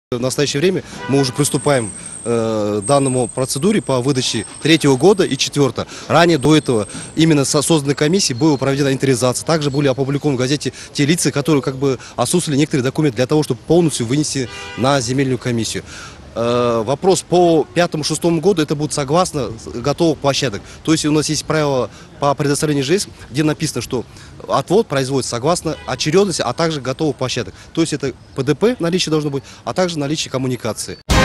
В настоящее время мы уже приступаем к данному процедуре по выдаче 3-го года и 4-го. Ранее до этого именно со созданной комиссией была проведена инвентаризация. Также были опубликованы в газете те лица, которые отсутствовали некоторые документы для того, чтобы полностью вынести на земельную комиссию. Вопрос по 5-6 году, это будет согласно готовых площадок. То есть у нас есть правило по предоставлению ЖС, где написано, что отвод производится согласно очередности, а также готовых площадок. То есть это ПДП наличие должно быть, а также наличие коммуникации.